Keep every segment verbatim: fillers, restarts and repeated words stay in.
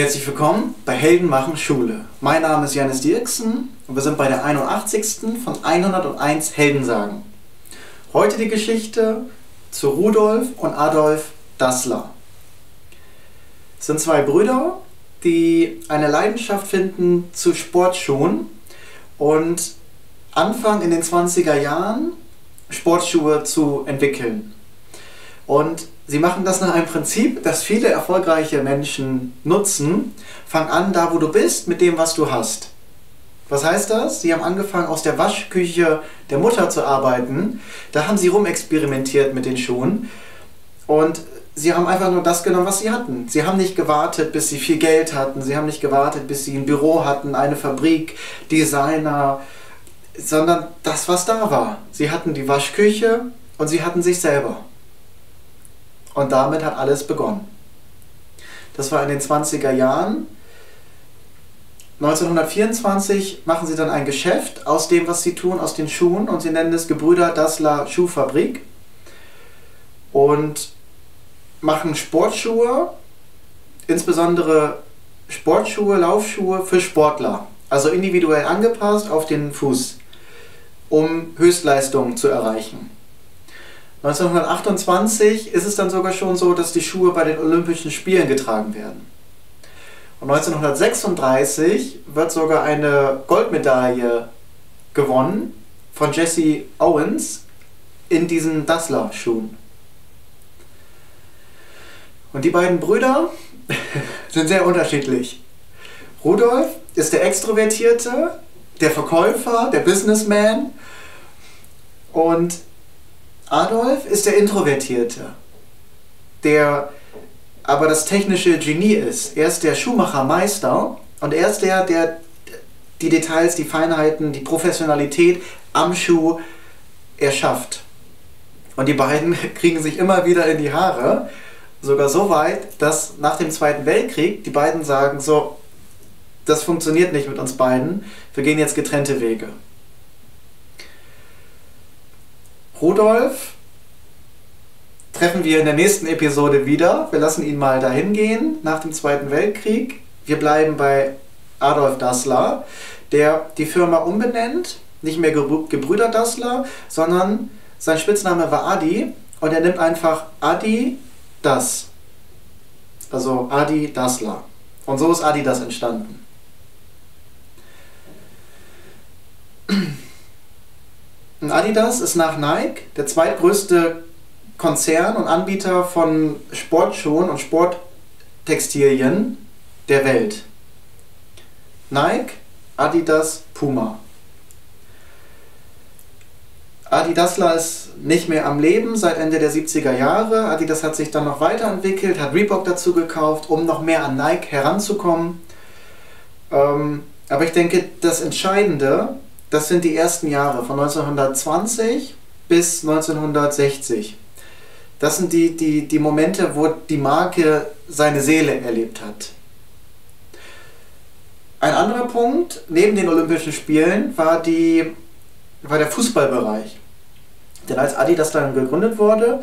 Herzlich willkommen bei Helden machen Schule. Mein Name ist Janis Dirksen und wir sind bei der einundachtzigsten von hunderteins Heldensagen. Heute die Geschichte zu Rudolf und Adolf Dassler. Es sind zwei Brüder, die eine Leidenschaft finden zu Sportschuhen und anfangen in den zwanziger Jahren Sportschuhe zu entwickeln. Und sie machen das nach einem Prinzip, das viele erfolgreiche Menschen nutzen. Fang an, da wo du bist, mit dem, was du hast. Was heißt das? Sie haben angefangen, aus der Waschküche der Mutter zu arbeiten. Da haben sie rumexperimentiert mit den Schuhen. Und sie haben einfach nur das genommen, was sie hatten. Sie haben nicht gewartet, bis sie viel Geld hatten. Sie haben nicht gewartet, bis sie ein Büro hatten, eine Fabrik, Designer, sondern das, was da war. Sie hatten die Waschküche und sie hatten sich selber. Und damit hat alles begonnen. Das war in den zwanziger Jahren. neunzehnhundertvierundzwanzig machen sie dann ein Geschäft aus dem, was sie tun, aus den Schuhen. Und sie nennen es Gebrüder Dassler Schuhfabrik. Und machen Sportschuhe, insbesondere Sportschuhe, Laufschuhe für Sportler. Also individuell angepasst auf den Fuß, um Höchstleistungen zu erreichen. neunzehnhundertachtundzwanzig ist es dann sogar schon so, dass die Schuhe bei den Olympischen Spielen getragen werden. Und neunzehnhundertsechsunddreißig wird sogar eine Goldmedaille gewonnen von Jesse Owens in diesen Dassler-Schuhen. Und die beiden Brüder sind sehr unterschiedlich. Rudolf ist der Extrovertierte, der Verkäufer, der Businessman, und Adolf ist der Introvertierte, der aber das technische Genie ist. Er ist der Schuhmachermeister und er ist der, der die Details, die Feinheiten, die Professionalität am Schuh erschafft. Und die beiden kriegen sich immer wieder in die Haare, sogar so weit, dass nach dem Zweiten Weltkrieg die beiden sagen, so, das funktioniert nicht mit uns beiden, wir gehen jetzt getrennte Wege. Rudolf treffen wir in der nächsten Episode wieder. Wir lassen ihn mal dahin gehen nach dem Zweiten Weltkrieg. Wir bleiben bei Adolf Dassler, der die Firma umbenennt, nicht mehr Gebrüder Dassler, sondern sein Spitzname war Adi und er nimmt einfach Adi Das. Also Adi Dassler. Und so ist Adidas entstanden. Und Adidas ist nach Nike der zweitgrößte Konzern und Anbieter von Sportschuhen und Sporttextilien der Welt. Nike, Adidas, Puma. Adi Dassler ist nicht mehr am Leben seit Ende der siebziger Jahre. Adidas hat sich dann noch weiterentwickelt, hat Reebok dazu gekauft, um noch mehr an Nike heranzukommen. Ähm, aber ich denke, das Entscheidende, das sind die ersten Jahre von neunzehnhundertzwanzig bis neunzehnhundertsechzig. Das sind die, die, die Momente, wo die Marke seine Seele erlebt hat. Ein anderer Punkt neben den Olympischen Spielen war, die, war der Fußballbereich. Denn als Adidas dann gegründet wurde,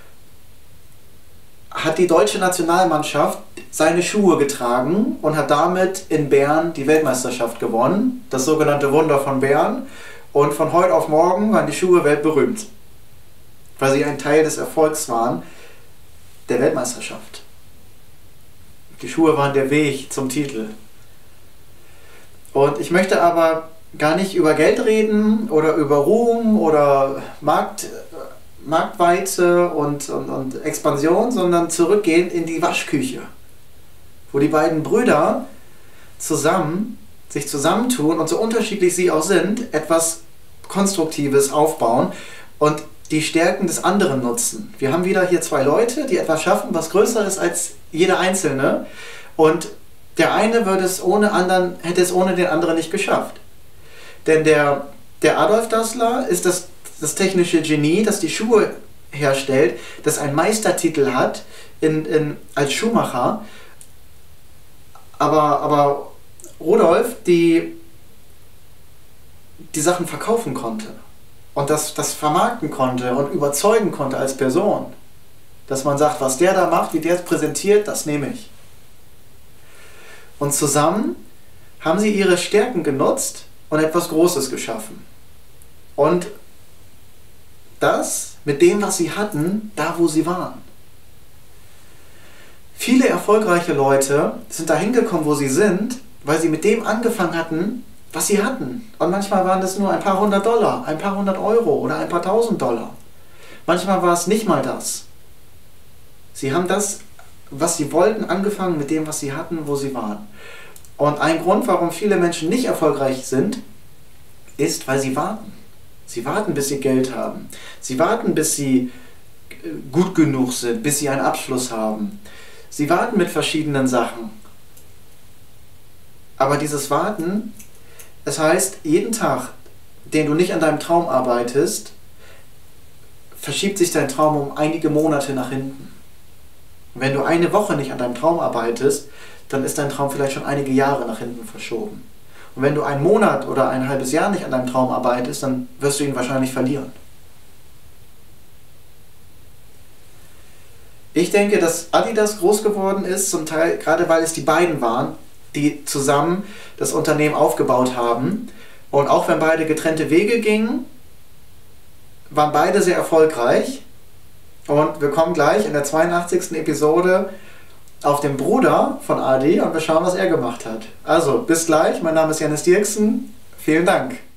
hat die deutsche Nationalmannschaft seine Schuhe getragen und hat damit in Bern die Weltmeisterschaft gewonnen, das sogenannte Wunder von Bern. Und von heute auf morgen waren die Schuhe weltberühmt, weil sie ein Teil des Erfolgs waren der Weltmeisterschaft. Die Schuhe waren der Weg zum Titel. Und ich möchte aber gar nicht über Geld reden oder über Ruhm oder Markt, Marktweite und, und, und Expansion, sondern zurückgehen in die Waschküche, wo die beiden Brüder zusammen sich zusammentun und so unterschiedlich sie auch sind, etwas Konstruktives aufbauen und die Stärken des anderen nutzen. Wir haben wieder hier zwei Leute, die etwas schaffen, was größer ist als jeder Einzelne, und der eine würde es ohne anderen, hätte es ohne den anderen nicht geschafft. Denn der, der Adolf Dassler ist das, das technische Genie, das die Schuhe herstellt, das einen Meistertitel hat in, in, als Schuhmacher, aber, aber Rudolf, die die Sachen verkaufen konnte und das, das vermarkten konnte und überzeugen konnte als Person, dass man sagt, was der da macht, wie der es präsentiert, das nehme ich. Und zusammen haben sie ihre Stärken genutzt und etwas Großes geschaffen. Und das mit dem, was sie hatten, da wo sie waren. Viele erfolgreiche Leute sind dahin gekommen, wo sie sind, weil sie mit dem angefangen hatten, was sie hatten. Und manchmal waren das nur ein paar hundert Dollar, ein paar hundert Euro oder ein paar tausend Dollar. Manchmal war es nicht mal das. Sie haben das, was sie wollten, angefangen mit dem, was sie hatten, wo sie waren. Und ein Grund, warum viele Menschen nicht erfolgreich sind, ist, weil sie warten. Sie warten, bis sie Geld haben. Sie warten, bis sie gut genug sind, bis sie einen Abschluss haben. Sie warten mit verschiedenen Sachen. Aber dieses Warten, das heißt, jeden Tag, den du nicht an deinem Traum arbeitest, verschiebt sich dein Traum um einige Monate nach hinten. Und wenn du eine Woche nicht an deinem Traum arbeitest, dann ist dein Traum vielleicht schon einige Jahre nach hinten verschoben. Und wenn du einen Monat oder ein halbes Jahr nicht an deinem Traum arbeitest, dann wirst du ihn wahrscheinlich verlieren. Ich denke, dass Adidas groß geworden ist, zum Teil gerade weil es die beiden waren, die zusammen das Unternehmen aufgebaut haben. Und auch wenn beide getrennte Wege gingen, waren beide sehr erfolgreich. Und wir kommen gleich in der zweiundachtzigsten Episode auf den Bruder von Adi und wir schauen, was er gemacht hat. Also, bis gleich. Mein Name ist Janis Dirksen. Vielen Dank.